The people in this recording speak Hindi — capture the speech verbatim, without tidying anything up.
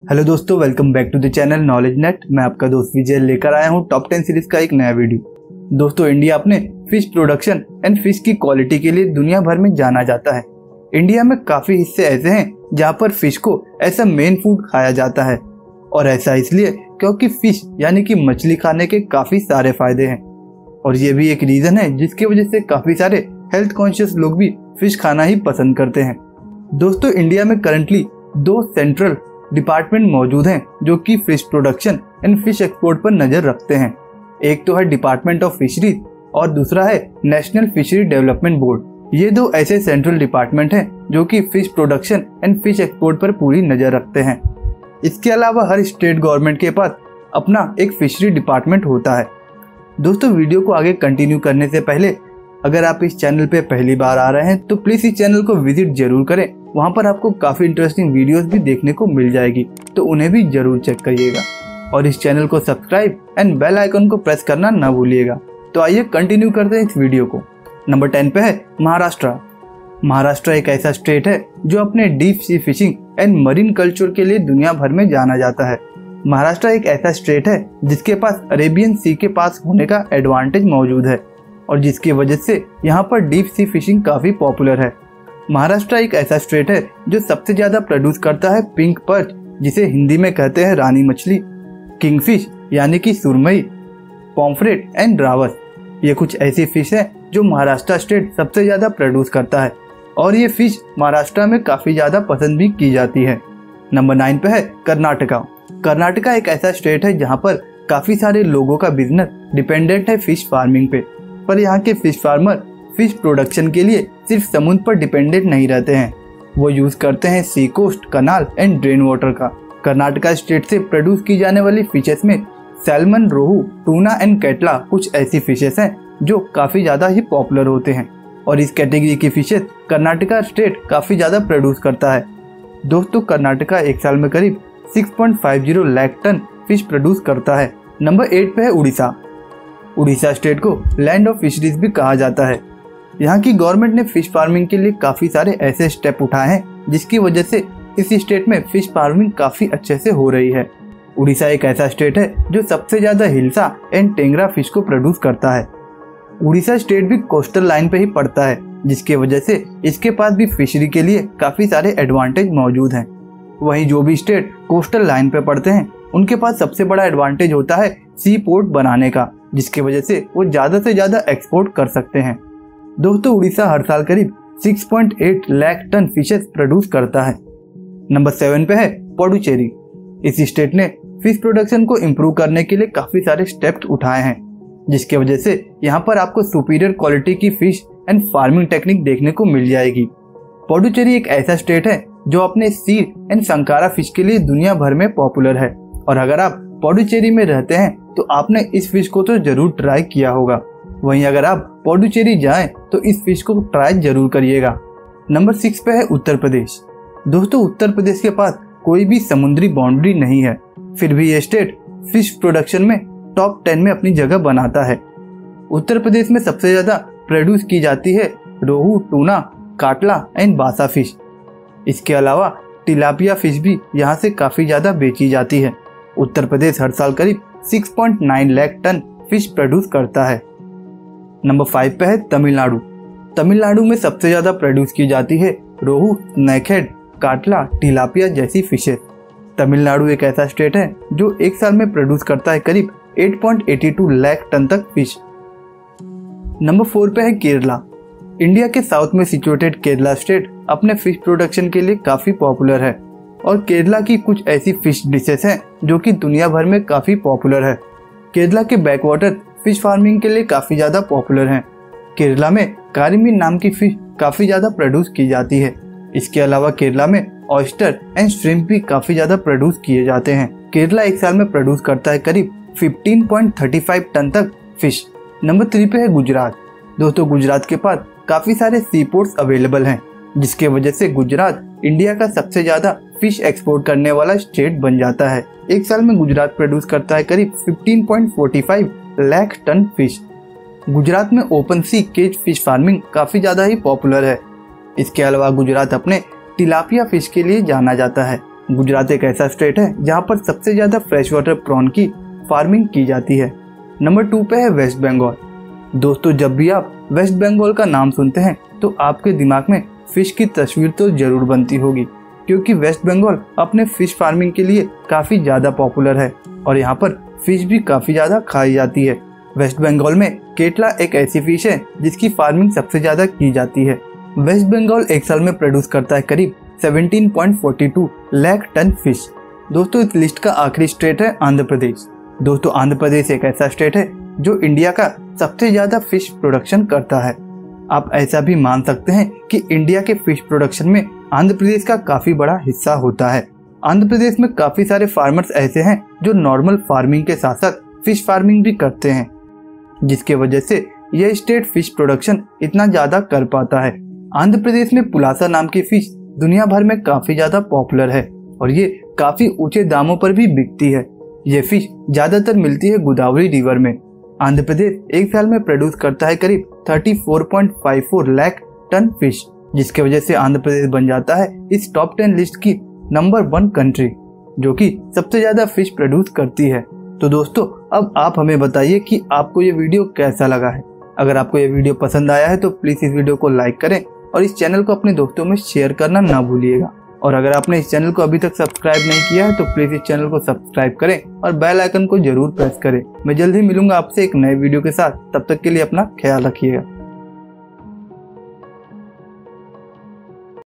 हेलो दोस्तों, welcome back to the channel knowledge net. मैं आपका दोस्त विजय लेकर आया हूँ टॉप टेन सीरीज का एक नया वीडियो। दोस्तों, इंडिया अपने फिश प्रोडक्शन एंड फिश की क्वालिटी के लिए दुनिया भर में जाना जाता है। इंडिया में काफी हिस्से ऐसे हैं जहाँ पर फिश को ऐसा मेन फूड खाया जाता है, और ऐसा इसलिए क्योंकि फिश यानी कि मछली खाने के काफी सारे फायदे हैं, और ये भी एक रीजन है जिसकी वजह से काफी सारे हेल्थ कॉन्शियस लोग भी फिश खाना ही पसंद करते हैं। दोस्तों, इंडिया में करंटली दो सेंट्रल डिपार्टमेंट मौजूद हैं जो कि fish production and fish export पर नजर रखते हैं। एक तो है डिपार्टमेंट ऑफ फिशरीज और दूसरा है नेशनल फिशरी डेवलपमेंट बोर्ड। ये दो ऐसे सेंट्रल डिपार्टमेंट हैं जो कि fish production and fish export पर पूरी नजर रखते हैं। इसके अलावा हर स्टेट गवर्नमेंट के पास अपना एक फिशरी डिपार्टमेंट होता है। दोस्तों, वीडियो को आगे कंटिन्यू करने से पहले अगर आप इस चैनल पे पहली बार आ रहे हैं तो प्लीज इस चैनल को विजिट जरूर करें। वहाँ पर आपको काफी इंटरेस्टिंग वीडियोस भी देखने को मिल जाएगी, तो उन्हें भी जरूर चेक करिएगा, और इस चैनल को सब्सक्राइब एंड बेल आइकन को प्रेस करना ना भूलिएगा। तो आइए कंटिन्यू करते हैं इस वीडियो को। नंबर टेन पे है महाराष्ट्र। महाराष्ट्र एक ऐसा स्टेट है जो अपने deep sea fishing and marine culture के लिए दुनिया भर में जाना जाता है। महाराष्ट्र एक ऐसा स्टेट है जिसके पास अरेबियन सी के पास होने का एडवांटेज मौजूद है, और जिसकी वजह से यहाँ पर डीप सी फिशिंग काफी पॉपुलर है। महाराष्ट्र एक ऐसा स्टेट है जो सबसे ज्यादा प्रोड्यूस करता है पिंक पर्च, जिसे हिंदी में कहते हैं रानी मछली, किंगफिश यानी कि सुरमई, पॉम्फ्रेट एंड रावस। ये कुछ ऐसी फिश है जो महाराष्ट्र स्टेट सबसे ज्यादा प्रोड्यूस करता है, और ये फिश महाराष्ट्र में काफी ज्यादा पसंद भी की जाती है। नंबर नाइन पे है कर्नाटका। कर्नाटका एक ऐसा स्टेट है जहाँ पर काफी सारे लोगों का बिजनेस डिपेंडेंट है फिश फार्मिंग पे, पर यहाँ के फिश फार्मर फिश प्रोडक्शन के लिए सिर्फ समुद्र पर डिपेंडेंट नहीं रहते हैं, वो यूज करते हैं sea coast, canal and drain water का। कर्नाटका स्टेट से प्रोड्यूस की जाने वाली फिशेस में salmon, rohu, tuna and catla कुछ ऐसी फिशेस हैं जो काफी ज्यादा ही पॉपुलर होते हैं, और इस कैटेगरी की फिशेस कर्नाटका स्टेट काफी ज्यादा प्रोड्यूस करता है। दोस्तों, कर्नाटका एक साल में करीब छह पॉइंट पाँच शून्य लाख टन फिश प्रोड्यूस करता है। नंबर एट पे है उड़ीसा। उड़ीसा स्टेट को लैंड ऑफ फिशरीज भी कहा जाता है। यहाँ की गवर्नमेंट ने फिश फार्मिंग के लिए काफी सारे ऐसे स्टेप उठाए हैं जिसकी वजह से इस स्टेट में फिश फार्मिंग काफी अच्छे से हो रही है। उड़ीसा एक ऐसा स्टेट है जो सबसे ज्यादा हिल्सा एंड टेंगरा फिश को प्रोड्यूस करता है। उड़ीसा स्टेट भी कोस्टल लाइन पे ही पड़ता है, जिसके वजह से इसके पास भी फिशरी के लिए काफी सारे एडवांटेज मौजूद हैं। वहीं जो भी स्टेट कोस्टल लाइन पे पड़ते हैं उनके पास सबसे बड़ा एडवांटेज होता है सी पोर्ट बनाने का, जिसकी वजह से वो ज्यादा से ज्यादा एक्सपोर्ट कर सकते हैं। दोस्तों, उड़ीसा हर साल करीब छह पॉइंट आठ लाख टन फिशेस प्रोड्यूस करता है। नंबर सेवन पे है पुडुचेरी। इस स्टेट ने फिश प्रोडक्शन को इम्प्रूव करने के लिए काफी सारे स्टेप्स उठाए हैं, जिसकी वजह से यहाँ पर आपको सुपीरियर क्वालिटी की फिश एंड फार्मिंग टेक्निक देखने को मिल जाएगी। पुडुचेरी एक ऐसा स्टेट है जो अपने सीड एंड संकारा फिश के लिए दुनिया भर में पॉपुलर है, और अगर आप पुडुचेरी में रहते हैं तो आपने इस फिश को तो जरूर ट्राई किया होगा। वहीं अगर आप पुडुचेरी जाएं तो इस फिश को ट्राई जरूर करिएगा। नंबर सिक्स पे है उत्तर प्रदेश। दोस्तों, उत्तर प्रदेश के पास कोई भी समुद्री बाउंड्री नहीं है, फिर भी ये स्टेट फिश प्रोडक्शन में टॉप टेन में अपनी जगह बनाता है। उत्तर प्रदेश में सबसे ज्यादा प्रोड्यूस की जाती है rohu, tuna, catla and basa fish. इसके अलावा टिलापिया फिश भी यहाँ से काफी ज्यादा बेची जाती है। उत्तर प्रदेश हर साल करीब छह पॉइंट नौ लाख टन फिश प्रोड्यूस करता है। नंबर फाइव पे है तमिलनाडु। तमिलनाडु में सबसे ज्यादा प्रोड्यूस की जाती है रोहू, स्नैकहेड, काटला, टिलापिया जैसी फिशेस। तमिलनाडु एक ऐसा स्टेट है जो एक साल में प्रोड्यूस करता है करीब आठ पॉइंट बयासी लाख टन तक फिश। नंबर फोर पे है केरला। इंडिया के साउथ में सिचुएटेड केरला स्टेट अपने फिश प्रोडक्शन के लिए काफी पॉपुलर है, और केरला की कुछ ऐसी फिश डिशेस हैं जो कि दुनिया भर में काफी पॉपुलर है। केरला के बैकवाटर फिश फार्मिंग के लिए काफी ज्यादा पॉपुलर हैं। केरला में कारीमीन नाम की फिश काफी ज्यादा प्रोड्यूस की जाती है। इसके अलावा केरला में ऑयस्टर एंड श्रिम्प भी काफी ज्यादा प्रोड्यूस किए जाते हैं। केरला एक साल में प्रोड्यूस करता है करीब पंद्रह पॉइंट तीस टन तक फिश। नंबर थ्री पे है गुजरात। दोस्तों, गुजरात के पास काफी सारे सी पोर्ट्स अवेलेबल हैं, जिसके वजह से गुजरात इंडिया का सबसे ज्यादा फिश एक्सपोर्ट करने वाला स्टेट बन जाता है। एक साल में गुजरात प्रोड्यूस करता है करीब पंद्रह पॉइंट पैंतालीस लाख टन फिश। गुजरात में open sea cage fish farming काफी ज्यादा ही पॉपुलर है। इसके अलावा गुजरात अपने टिलापिया फिश के लिए जाना जाता है। गुजरात एक ऐसा स्टेट है जहाँ पर सबसे ज्यादा फ्रेश वाटर प्रॉन की फार्मिंग की जाती है। नंबर टू पे है वेस्ट बंगाल। दोस्तों, जब भी आप वेस्ट बंगाल का नाम सुनते हैं तो आपके दिमाग में फिश की तस्वीर तो जरूर बनती होगी, क्योंकि वेस्ट बंगाल अपने फिश फार्मिंग के लिए काफी ज्यादा पॉपुलर है और यहाँ पर फिश भी काफी ज्यादा खाई जाती है। वेस्ट बंगाल में केटला एक ऐसी फिश है जिसकी फार्मिंग सबसे ज्यादा की जाती है। वेस्ट बंगाल एक साल में प्रोड्यूस करता है करीब सत्रह point four two lakh ton fish. दोस्तों, इस लिस्ट का आखिरी स्टेट है आंध्र प्रदेश। दोस्तों, आंध्र प्रदेश एक ऐसा स्टेट है जो इंडिया का सबसे ज्यादा फिश प्रोडक्शन करता है। आप ऐसा भी मान सकते हैं कि इंडिया के फिश प्रोडक्शन में आंध्र प्रदेश का काफी बड़ा हिस्सा होता है। आंध्र प्रदेश में काफी सारे फार्मर्स ऐसे हैं जो नॉर्मल फार्मिंग के साथ साथ फिश फार्मिंग भी करते हैं, जिसके वजह से यह स्टेट फिश प्रोडक्शन इतना ज्यादा कर पाता है। आंध्र प्रदेश में पुलासा नाम की फिश दुनिया भर में काफी ज्यादा पॉपुलर है और ये काफी ऊंचे दामों पर भी बिकती है। ये फिश ज्यादातर मिलती है गोदावरी रिवर में। आंध्र प्रदेश एक साल में प्रोड्यूस करता है करीब चौंतीस पॉइंट पाँच चार लाख टन फिश, जिसके वजह से आंध्र प्रदेश बन जाता है इस टॉप टेन लिस्ट की नंबर वन कंट्री जो कि सबसे ज्यादा फिश प्रोड्यूस करती है। तो दोस्तों, अब आप हमें बताइए कि आपको ये वीडियो कैसा लगा है। अगर आपको ये वीडियो पसंद आया है तो प्लीज इस वीडियो को लाइक करें और इस चैनल को अपने दोस्तों में शेयर करना ना भूलिएगा। और अगर आपने इस चैनल को अभी तक सब्सक्राइब नहीं किया है तो प्लीज इस चैनल को सब्सक्राइब करें और बेल आइकन को जरूर प्रेस करें। मैं जल्द ही मिलूंगा आपसे एक नए वीडियो के साथ। तब तक के लिए अपना ख्याल रखिएगा।